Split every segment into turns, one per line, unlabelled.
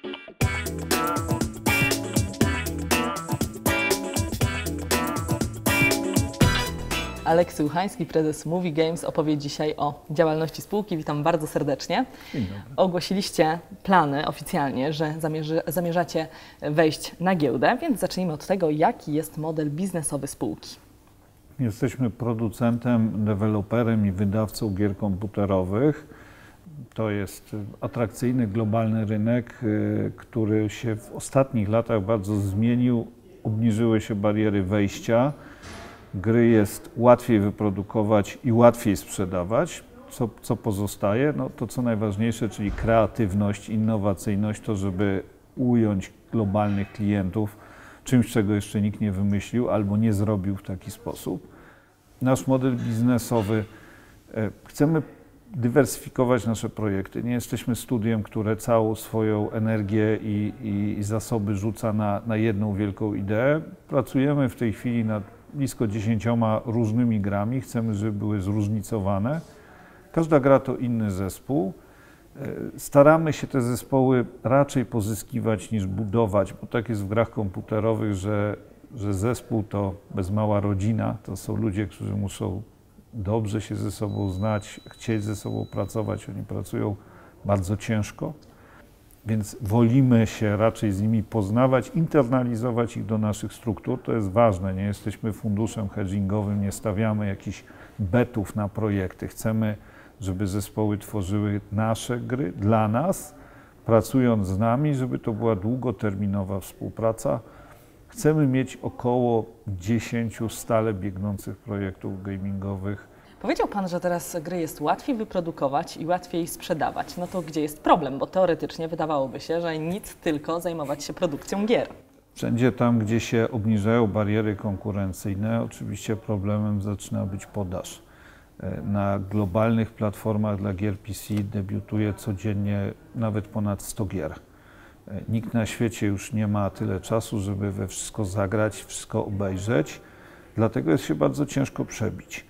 Aleksy Uchański, prezes Movie Games, opowie dzisiaj o działalności spółki. Witam bardzo serdecznie.
Dzień dobry.
Ogłosiliście plany oficjalnie, że zamierzacie wejść na giełdę, więc zacznijmy od tego, jaki jest model biznesowy spółki.
Jesteśmy producentem, deweloperem i wydawcą gier komputerowych. To jest atrakcyjny, globalny rynek, który się w ostatnich latach bardzo zmienił. Obniżyły się bariery wejścia. Gry jest łatwiej wyprodukować i łatwiej sprzedawać. Co pozostaje? No to co najważniejsze, czyli kreatywność, innowacyjność, to żeby ująć globalnych klientów czymś, czego jeszcze nikt nie wymyślił albo nie zrobił w taki sposób. Nasz model biznesowy, chcemy dywersyfikować nasze projekty. Nie jesteśmy studiem, które całą swoją energię i zasoby rzuca na jedną wielką ideę. Pracujemy w tej chwili nad blisko 10 różnymi grami. Chcemy, żeby były zróżnicowane. Każda gra to inny zespół. Staramy się te zespoły raczej pozyskiwać niż budować, bo tak jest w grach komputerowych, że zespół to bez mała rodzina. To są ludzie, którzy muszą dobrze się ze sobą znać, chcieć ze sobą pracować. Oni pracują bardzo ciężko, więc wolimy się raczej z nimi poznawać, internalizować ich do naszych struktur. To jest ważne. Nie jesteśmy funduszem hedgingowym, nie stawiamy jakichś betów na projekty. Chcemy, żeby zespoły tworzyły nasze gry dla nas, pracując z nami, żeby to była długoterminowa współpraca. Chcemy mieć około 10 stale biegnących projektów gamingowych.
Powiedział Pan, że teraz gry jest łatwiej wyprodukować i łatwiej sprzedawać. No to gdzie jest problem? Bo teoretycznie wydawałoby się, że nic, tylko zajmować się produkcją gier.
Wszędzie tam, gdzie się obniżają bariery konkurencyjne, oczywiście problemem zaczyna być podaż. Na globalnych platformach dla gier PC debiutuje codziennie nawet ponad 100 gier. Nikt na świecie już nie ma tyle czasu, żeby we wszystko zagrać, wszystko obejrzeć, dlatego jest się bardzo ciężko przebić.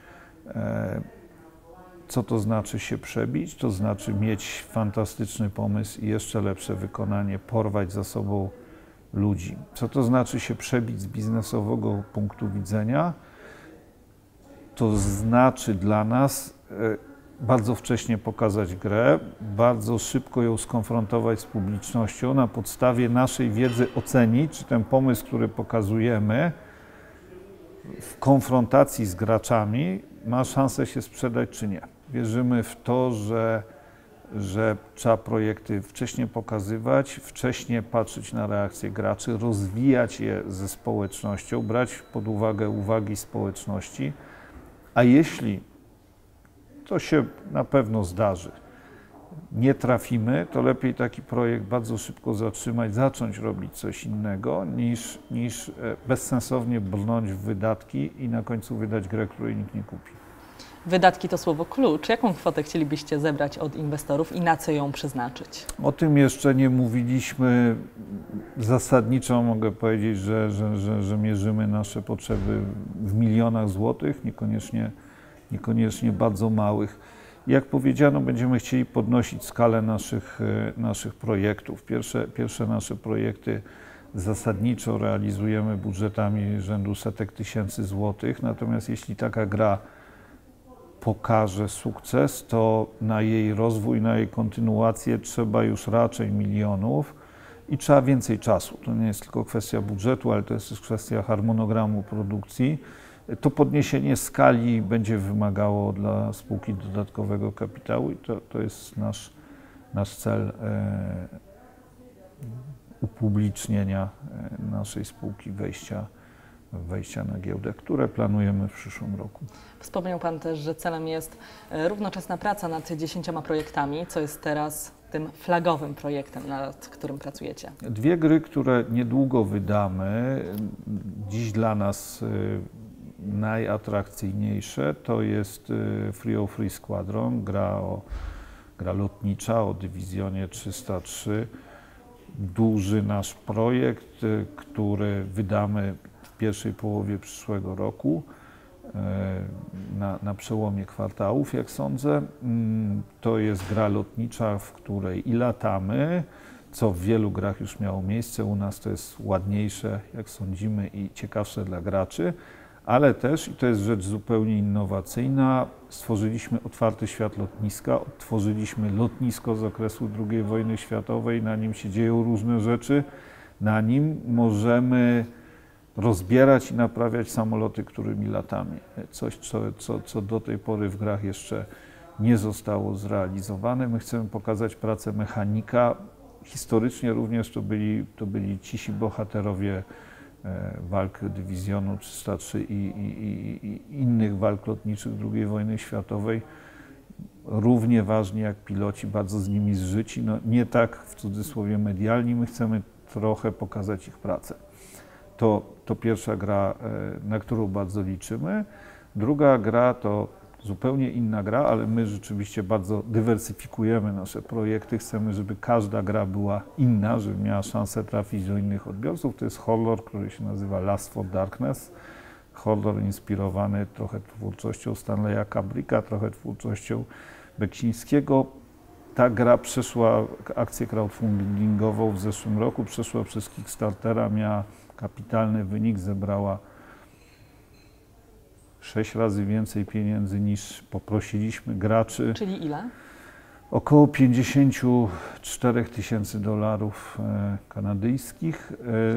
Co to znaczy się przebić? To znaczy mieć fantastyczny pomysł i jeszcze lepsze wykonanie, porwać za sobą ludzi. Co to znaczy się przebić z biznesowego punktu widzenia? To znaczy dla nas bardzo wcześnie pokazać grę, bardzo szybko ją skonfrontować z publicznością, na podstawie naszej wiedzy ocenić, czy ten pomysł, który pokazujemy w konfrontacji z graczami ma szansę się sprzedać, czy nie. Wierzymy w to, że trzeba projekty wcześniej pokazywać, wcześniej patrzeć na reakcje graczy, rozwijać je ze społecznością, brać pod uwagę uwagi społeczności, a jeśli to się na pewno zdarzy, nie trafimy, to lepiej taki projekt bardzo szybko zatrzymać, zacząć robić coś innego, niż bezsensownie brnąć w wydatki i na końcu wydać grę, której nikt nie kupi.
Wydatki to słowo klucz. Jaką kwotę chcielibyście zebrać od inwestorów i na co ją przeznaczyć?
O tym jeszcze nie mówiliśmy. Zasadniczo mogę powiedzieć, że mierzymy nasze potrzeby w milionach złotych, niekoniecznie bardzo małych. Jak powiedziano, będziemy chcieli podnosić skalę naszych projektów. Pierwsze nasze projekty zasadniczo realizujemy budżetami rzędu setek tysięcy złotych, natomiast jeśli taka gra pokaże sukces, to na jej rozwój, na jej kontynuację trzeba już raczej milionów i trzeba więcej czasu. To nie jest tylko kwestia budżetu, ale to jest też kwestia harmonogramu produkcji. To podniesienie skali będzie wymagało dla spółki dodatkowego kapitału i to jest nasz cel upublicznienia naszej spółki, wejścia na giełdę, które planujemy w przyszłym roku.
Wspomniał Pan też, że celem jest równoczesna praca nad 10 projektami, co jest teraz tym flagowym projektem, nad którym pracujecie.
2 gry, które niedługo wydamy, dziś dla nas najatrakcyjniejsze, to jest Free Squadron, gra lotnicza o dywizjonie 303. Duży nasz projekt, który wydamy w pierwszej połowie przyszłego roku, na przełomie kwartałów, jak sądzę. To jest gra lotnicza, w której i latamy, co w wielu grach już miało miejsce. U nas to jest ładniejsze, jak sądzimy, i ciekawsze dla graczy, ale też, i to jest rzecz zupełnie innowacyjna, stworzyliśmy otwarty świat lotniska, odtworzyliśmy lotnisko z okresu II wojny światowej, na nim się dzieją różne rzeczy, na nim możemy rozbierać i naprawiać samoloty, którymi latamy. Coś, co do tej pory w grach jeszcze nie zostało zrealizowane. My chcemy pokazać pracę mechanika. Historycznie również to byli cisi bohaterowie walk Dywizjonu 303 i innych walk lotniczych II wojny światowej. Równie ważni jak piloci, bardzo z nimi zżyci. No, nie tak w cudzysłowie medialni, my chcemy trochę pokazać ich pracę. To pierwsza gra, na którą bardzo liczymy. Druga gra to zupełnie inna gra, ale my rzeczywiście bardzo dywersyfikujemy nasze projekty. Chcemy, żeby każda gra była inna, żeby miała szansę trafić do innych odbiorców. To jest horror, który się nazywa Last for Darkness. Horror inspirowany trochę twórczością Stanleya Kubricka, trochę twórczością Beksińskiego. Ta gra przeszła akcję crowdfundingową w zeszłym roku, przeszła przez Kickstartera, miała kapitalny wynik, zebrała 6 razy więcej pieniędzy niż poprosiliśmy graczy.
Czyli ile?
Około $54,000 kanadyjskich.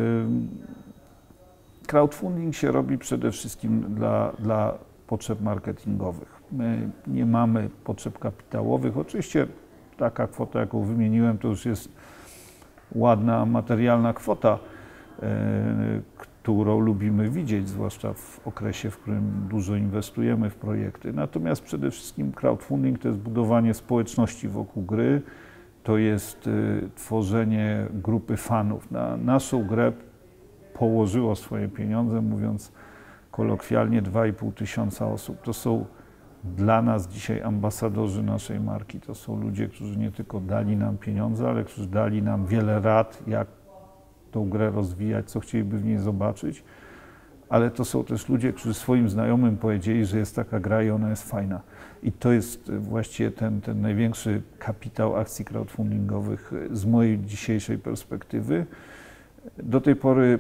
Crowdfunding się robi przede wszystkim dla potrzeb marketingowych. My nie mamy potrzeb kapitałowych. Oczywiście taka kwota, jaką wymieniłem, to już jest ładna materialna kwota, którą lubimy widzieć, zwłaszcza w okresie, w którym dużo inwestujemy w projekty. Natomiast przede wszystkim crowdfunding to jest budowanie społeczności wokół gry, to jest tworzenie grupy fanów. Na naszą grę położyło swoje pieniądze, mówiąc kolokwialnie, 2500 osób. To są dla nas dzisiaj ambasadorzy naszej marki. To są ludzie, którzy nie tylko dali nam pieniądze, ale którzy dali nam wiele rad, jak tą grę rozwijać, co chcieliby w niej zobaczyć, ale to są też ludzie, którzy swoim znajomym powiedzieli, że jest taka gra i ona jest fajna. I to jest właściwie ten największy kapitał akcji crowdfundingowych z mojej dzisiejszej perspektywy. Do tej pory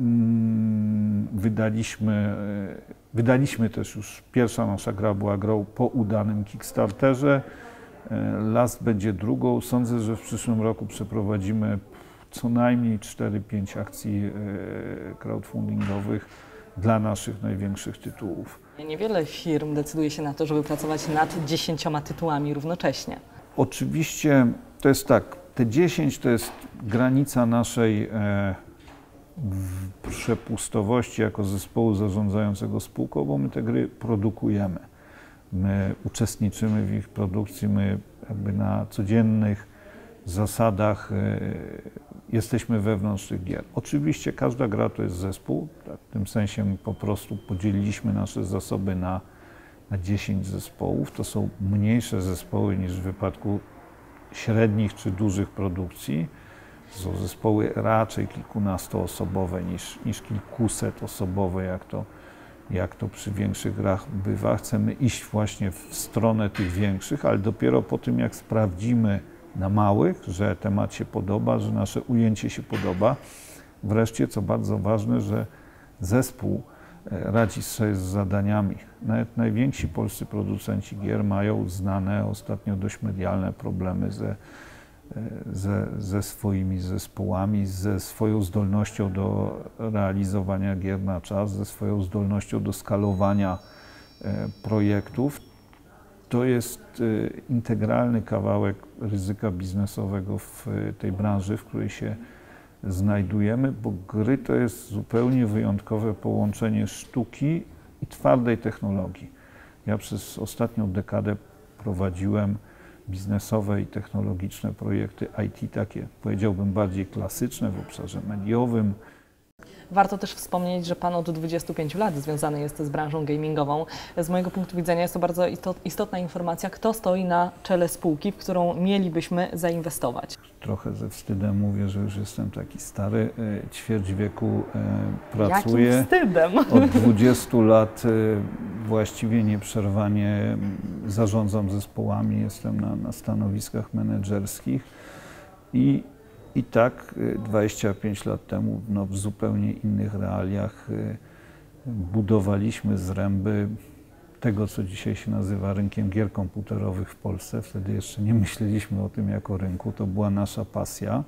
wydaliśmy też już, pierwsza nasza gra była grą po udanym Kickstarterze, Last będzie drugą. Sądzę, że w przyszłym roku przeprowadzimy co najmniej 4-5 akcji crowdfundingowych dla naszych największych tytułów.
Niewiele firm decyduje się na to, żeby pracować nad 10 tytułami równocześnie.
Oczywiście to jest tak, te 10 to jest granica naszej przepustowości jako zespołu zarządzającego spółką, bo my te gry produkujemy. My uczestniczymy w ich produkcji, my jakby na codziennych zasadach jesteśmy wewnątrz tych gier. Oczywiście każda gra to jest zespół, tak, w tym sensie my po prostu podzieliliśmy nasze zasoby na 10 zespołów. To są mniejsze zespoły niż w wypadku średnich czy dużych produkcji. To są zespoły raczej kilkunastoosobowe niż kilkusetosobowe, jak to przy większych grach bywa. Chcemy iść właśnie w stronę tych większych, ale dopiero po tym, jak sprawdzimy na małych, że temat się podoba, że nasze ujęcie się podoba. Wreszcie, co bardzo ważne, że zespół radzi sobie z zadaniami. Nawet najwięksi polscy producenci gier mają znane, ostatnio dość medialne problemy ze swoimi zespołami, ze swoją zdolnością do realizowania gier na czas, ze swoją zdolnością do skalowania projektów. To jest integralny kawałek ryzyka biznesowego w tej branży, w której się znajdujemy, bo gry to jest zupełnie wyjątkowe połączenie sztuki i twardej technologii. Ja przez ostatnią dekadę prowadziłem biznesowe i technologiczne projekty IT, takie powiedziałbym bardziej klasyczne w obszarze mediowym.
Warto też wspomnieć, że Pan od 25 lat związany jest z branżą gamingową. Z mojego punktu widzenia jest to bardzo istotna informacja, kto stoi na czele spółki, w którą mielibyśmy zainwestować.
Trochę ze wstydem mówię, że już jestem taki stary, ćwierć wieku pracuję.
Jakim wstydem?
Od 20 lat właściwie nieprzerwanie zarządzam zespołami, jestem na stanowiskach menedżerskich i I tak 25 lat temu no, w zupełnie innych realiach budowaliśmy zręby tego, co dzisiaj się nazywa rynkiem gier komputerowych w Polsce. Wtedy jeszcze nie myśleliśmy o tym jako rynku, to była nasza pasja.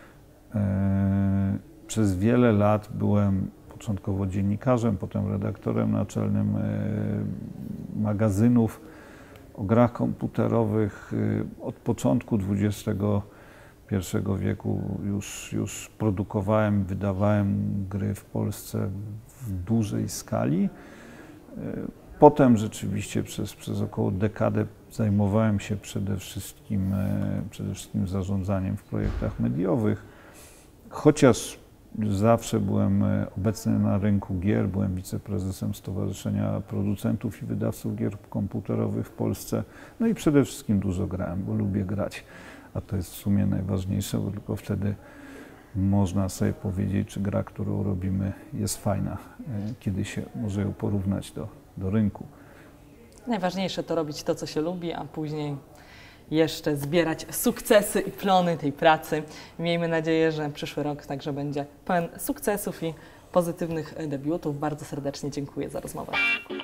Przez wiele lat byłem początkowo dziennikarzem, potem redaktorem naczelnym magazynów o grach komputerowych. Od początku XXI wieku już produkowałem, wydawałem gry w Polsce w dużej skali. Potem rzeczywiście przez około dekadę zajmowałem się przede wszystkim zarządzaniem w projektach mediowych. Chociaż zawsze byłem obecny na rynku gier, byłem wiceprezesem Stowarzyszenia Producentów i Wydawców Gier Komputerowych w Polsce. No i przede wszystkim dużo grałem, bo lubię grać, a to jest w sumie najważniejsze, bo tylko wtedy można sobie powiedzieć, czy gra, którą robimy, jest fajna, kiedy się może ją porównać do rynku.
Najważniejsze to robić to, co się lubi, a później jeszcze zbierać sukcesy i plony tej pracy. Miejmy nadzieję, że przyszły rok także będzie pełen sukcesów i pozytywnych debiutów. Bardzo serdecznie dziękuję za rozmowę.